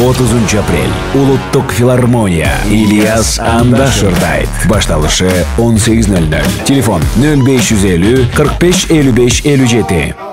30 апрель. Улуттук филармония. Ильяс Андашырдайт. Башталышы 18:00. Телефон 0550 45 55 57.